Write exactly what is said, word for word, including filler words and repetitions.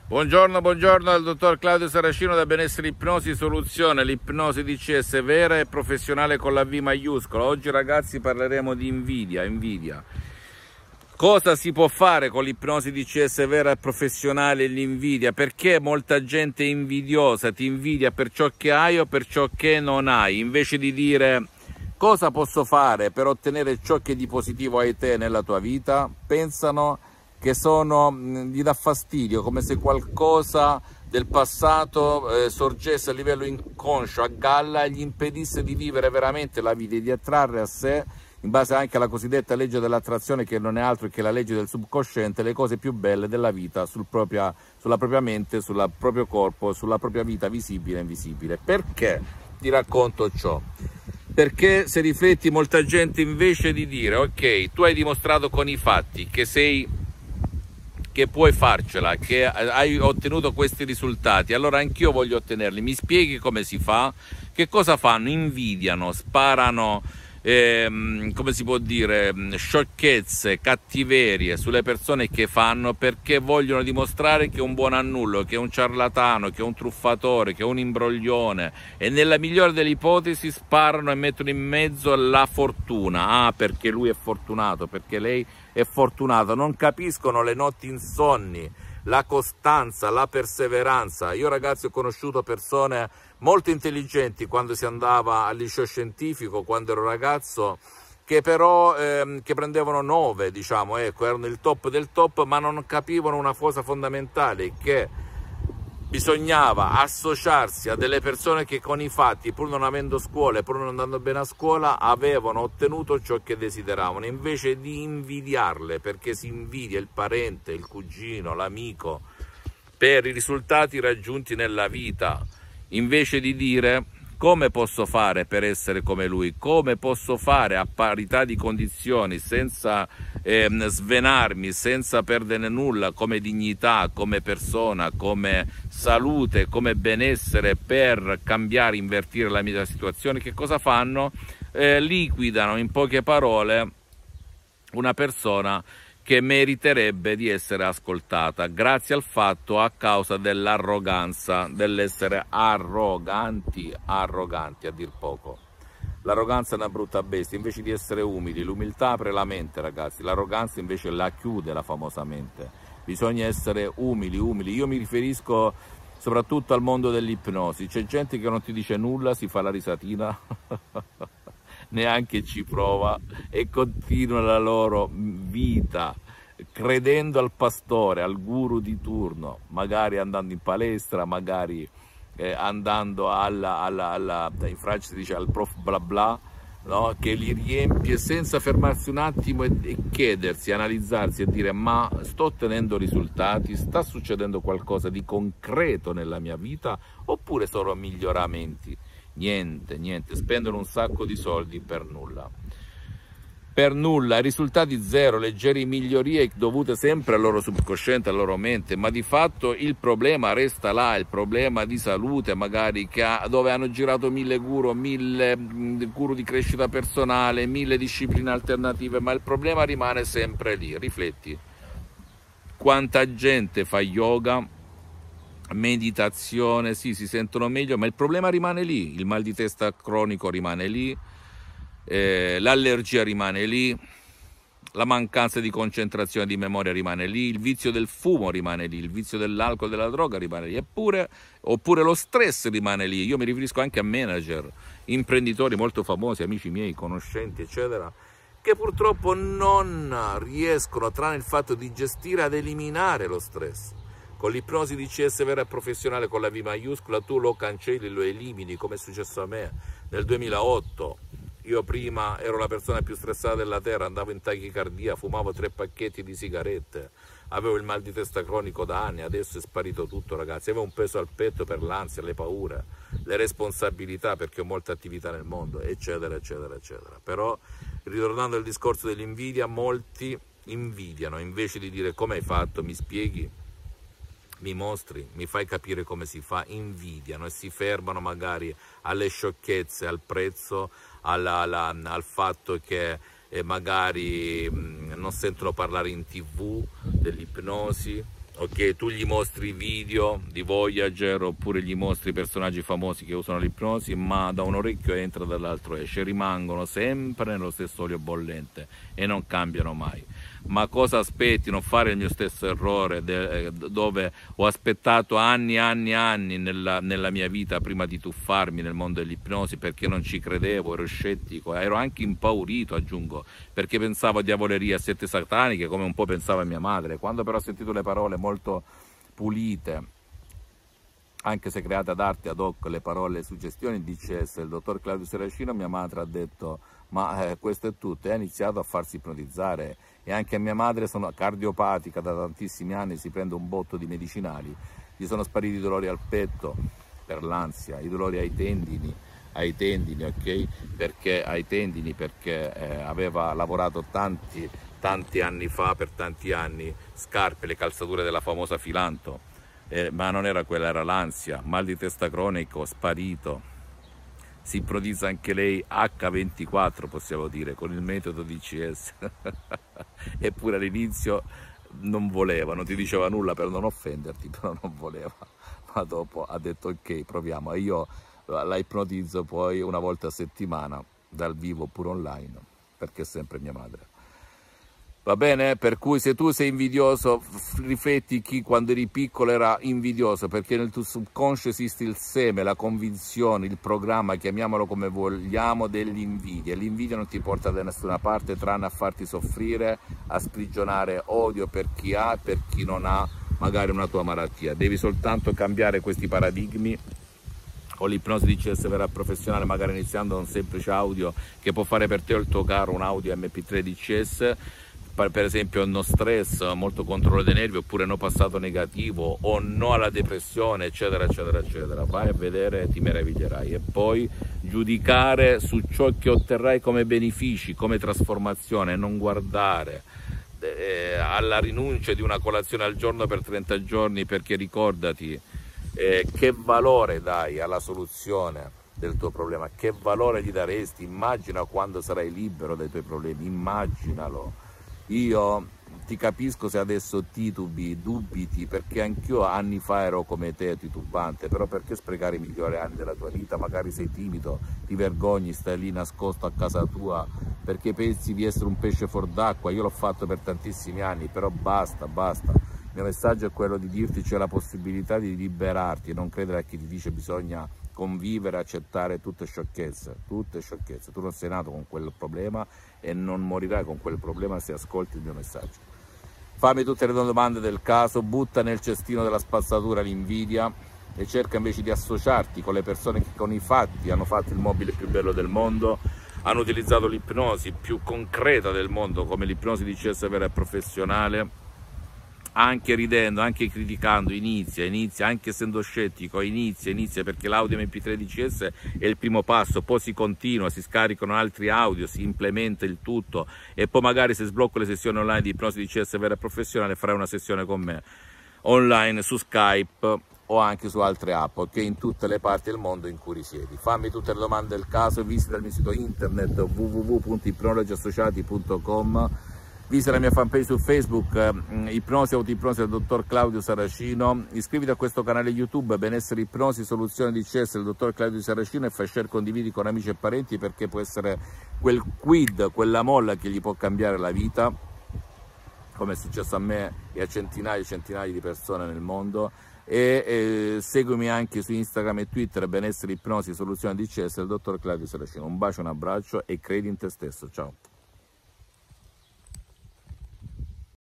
Buongiorno, buongiorno al dottor Claudio Saracino da Benessere Ipnosi Soluzione, l'ipnosi D C S vera e professionale con la V maiuscola. Oggi ragazzi parleremo di invidia, invidia. Cosa si può fare con l'ipnosi D C S vera e professionale e l'invidia? Perché molta gente è invidiosa, ti invidia per ciò che hai o per ciò che non hai, invece di dire cosa posso fare per ottenere ciò che di positivo hai te nella tua vita, pensano che sono, gli dà fastidio, come se qualcosa del passato eh, sorgesse a livello inconscio, a galla, e gli impedisse di vivere veramente la vita e di attrarre a sé, in base anche alla cosiddetta legge dell'attrazione, che non è altro che la legge del subconsciente, le cose più belle della vita sul propria, sulla propria mente, sul proprio corpo, sulla propria vita visibile e invisibile. Perché ti racconto ciò? Perché se rifletti, molta gente invece di dire ok, tu hai dimostrato con i fatti che sei che puoi farcela, che hai ottenuto questi risultati, allora anch'io voglio ottenerli, mi spieghi come si fa? Che cosa fanno? Invidiano, sparano, ehm, come si può dire, sciocchezze, cattiverie sulle persone che fanno, perché vogliono dimostrare che è un buon annullo, che è un ciarlatano, che è un truffatore, che è un imbroglione, e nella migliore delle ipotesi sparano e mettono in mezzo la fortuna. Ah, perché lui è fortunato, perché lei è fortunato. Non capiscono le notti insonni, la costanza, la perseveranza. Io ragazzi ho conosciuto persone molto intelligenti quando si andava al liceo scientifico, quando ero ragazzo, che però ehm, che prendevano nove, diciamo, ecco, erano il top del top, ma non capivano una cosa fondamentale, che bisognava associarsi a delle persone che con i fatti, pur non avendo scuola e pur non andando bene a scuola, avevano ottenuto ciò che desideravano, invece di invidiarle, perché si invidia il parente, il cugino, l'amico per i risultati raggiunti nella vita, invece di dire come posso fare per essere come lui, come posso fare a parità di condizioni, senza eh, svenarmi, senza perdere nulla come dignità, come persona, come salute, come benessere, per cambiare, invertire la mia situazione. Che cosa fanno? Eh, liquidano, in poche parole, una persona che meriterebbe di essere ascoltata, grazie al fatto, a causa dell'arroganza, dell'essere arroganti, arroganti a dir poco. L'arroganza è una brutta bestia, invece di essere umili. L'umiltà apre la mente, ragazzi, l'arroganza invece la chiude, la famosa mente. Bisogna essere umili, umili. Io mi riferisco soprattutto al mondo dell'ipnosi. C'è gente che non ti dice nulla, si fa la risatina, neanche ci prova e continua la loro vita credendo al pastore, al guru di turno, magari andando in palestra, magari eh, andando alla, alla, alla, in Francia si dice al prof bla bla, no? Che li riempie senza fermarsi un attimo e, e chiedersi, analizzarsi e dire ma sto ottenendo risultati, sta succedendo qualcosa di concreto nella mia vita oppure sono miglioramenti? Niente, niente, spendono un sacco di soldi per nulla. Per nulla, risultati zero, leggere migliorie dovute sempre al loro subconsciente, alla loro mente, ma di fatto il problema resta là, il problema di salute magari, che ha, dove hanno girato mille guru, mille guru di crescita personale, mille discipline alternative, ma il problema rimane sempre lì. Rifletti, quanta gente fa yoga, meditazione, sì, si sentono meglio, ma il problema rimane lì, il mal di testa cronico rimane lì, eh, l'allergia rimane lì, la mancanza di concentrazione, di memoria rimane lì, il vizio del fumo rimane lì, il vizio dell'alcol, della droga rimane lì, eppure, oppure lo stress rimane lì. Io mi riferisco anche a manager, imprenditori molto famosi, amici miei, conoscenti, eccetera, che purtroppo non riescono, tranne il fatto di gestire, ad eliminare lo stress. Con l'ipnosi D C S vera e professionale con la V maiuscola tu lo cancelli, lo elimini, come è successo a me nel duemilaotto. Io prima ero la persona più stressata della terra, andavo in tachicardia, fumavo tre pacchetti di sigarette, avevo il mal di testa cronico da anni, adesso è sparito tutto, ragazzi. Avevo un peso al petto per l'ansia, le paure, le responsabilità, perché ho molte attività nel mondo, eccetera, eccetera, eccetera. Però, ritornando al discorso dell'invidia, molti invidiano, invece di dire come hai fatto, mi spieghi, mi mostri, mi fai capire come si fa, invidiano e si fermano magari alle sciocchezze, al prezzo, alla, alla, al fatto che eh, magari mh, non sentono parlare in tv dell'ipnosi, ok? Tu gli mostri video di Voyager oppure gli mostri personaggi famosi che usano l'ipnosi, ma da un orecchio entra, dall'altro esce, rimangono sempre nello stesso olio bollente e non cambiano mai. Ma cosa aspetti? Non fare il mio stesso errore dove ho aspettato anni e anni e anni nella, nella mia vita prima di tuffarmi nel mondo dell'ipnosi, perché non ci credevo, ero scettico, ero anche impaurito, aggiungo, perché pensavo a diavolerie, a sette sataniche, come un po' pensava mia madre. Quando però ho sentito le parole molto pulite, anche se create ad arte ad hoc, le parole, le suggestioni di C S il dottor Claudio Saracino, mia madre ha detto ma eh, questo è tutto, e ha iniziato a farsi ipnotizzare. E anche a mia madre, sono cardiopatica da tantissimi anni, si prende un botto di medicinali, gli sono spariti i dolori al petto per l'ansia, i dolori ai tendini, ai tendini, ok? Perché ai tendini, perché eh, aveva lavorato tanti, tanti anni fa, per tanti anni, scarpe, le calzature della famosa Filanto, eh, ma non era quella, era l'ansia, mal di testa cronico, sparito. Si ipnotizza anche lei acca ventiquattro, possiamo dire, con il metodo di C S. Eppure all'inizio non voleva, non ti diceva nulla per non offenderti, però non voleva. Ma dopo ha detto ok, proviamo. E io la ipnotizzo poi una volta a settimana, dal vivo oppure online, perché è sempre mia madre. Va bene? Per cui se tu sei invidioso, rifletti chi quando eri piccolo era invidioso, perché nel tuo subconscio esiste il seme, la convinzione, il programma, chiamiamolo come vogliamo, dell'invidia. L'invidia non ti porta da nessuna parte tranne a farti soffrire, a sprigionare odio per chi ha e per chi non ha magari una tua malattia. Devi soltanto cambiare questi paradigmi. Con l'ipnosi di C S vera professionale, magari iniziando da un semplice audio che può fare per te o il tuo caro un audio M P tre di C S, per esempio no stress, molto controllo dei nervi, oppure no passato negativo o no alla depressione, eccetera eccetera eccetera. Vai a vedere e ti meraviglierai. E poi giudicare su ciò che otterrai come benefici, come trasformazione, non guardare eh, alla rinuncia di una colazione al giorno per trenta giorni, perché ricordati eh, che valore dai alla soluzione del tuo problema, che valore gli daresti. Immagina quando sarai libero dai tuoi problemi, immaginalo. Io ti capisco se adesso titubi, dubiti, perché anch'io anni fa ero come te, titubante, però perché sprecare i migliori anni della tua vita? Magari sei timido, ti vergogni, stai lì nascosto a casa tua, perché pensi di essere un pesce fuor d'acqua. Io l'ho fatto per tantissimi anni, però basta, basta. Il mio messaggio è quello di dirti c'è la possibilità di liberarti e non credere a chi ti dice bisogna convivere, accettare tutte sciocchezze, tutte sciocchezze. Tu non sei nato con quel problema e non morirai con quel problema se ascolti il mio messaggio. Fammi tutte le domande del caso, butta nel cestino della spazzatura l'invidia e cerca invece di associarti con le persone che con i fatti hanno fatto il mobile più bello del mondo, hanno utilizzato l'ipnosi più concreta del mondo, come l'ipnosi di C S vera e professionale, anche ridendo, anche criticando, inizia, inizia, anche essendo scettico, inizia, inizia, perché l'audio M P tre di C S è il primo passo, poi si continua, si scaricano altri audio, si implementa il tutto e poi magari se sblocco le sessioni online di ipnosi di C S vera e professionale farai una sessione con me online su Skype o anche su altre app, ok, in tutte le parti del mondo in cui risiedi. Fammi tutte le domande del caso, visita il mio sito internet w w w punto ipnologi associati punto com, visita la mia fanpage su Facebook, eh, Ipnosi Autoipnosi del dottor Claudio Saracino, iscriviti a questo canale YouTube Benessere Ipnosi Soluzione di C S del dottor Claudio Saracino e fai share, condividi con amici e parenti, perché può essere quel quid, quella molla che gli può cambiare la vita, come è successo a me e a centinaia e centinaia di persone nel mondo. E eh, seguimi anche su Instagram e Twitter Benessere Ipnosi Soluzione di C S del dottor Claudio Saracino. Un bacio, un abbraccio e credi in te stesso. Ciao.